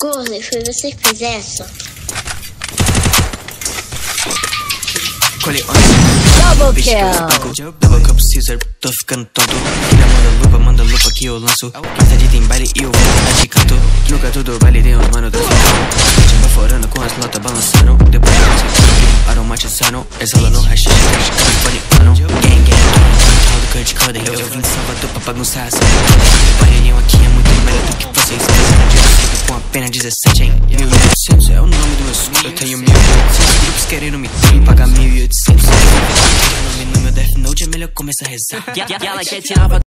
Corre, foi você que fez essa? Double kill. Double cup Caesar, tô ficando tonto. Manda lupa que eu lanço. Pista de tem baile e eu vou dar de canto. Nunca tudo baile tem uns mano transformando. Baforando com as notas balançando. Depois eu passo aromatizando. Exalando hashish, californiano. Gang, tal do Kurt Coden. Eu vim de Salvador pra bagunçar essa. O painel aqui é muito melhor do que vocês. Com apenas 17, hein? 1800 é o nome do meu sonho. Eu tenho 1800 grupos querendo me pagar 1800. No meu Death Note é melhor começar a rezar. E ela quer tirar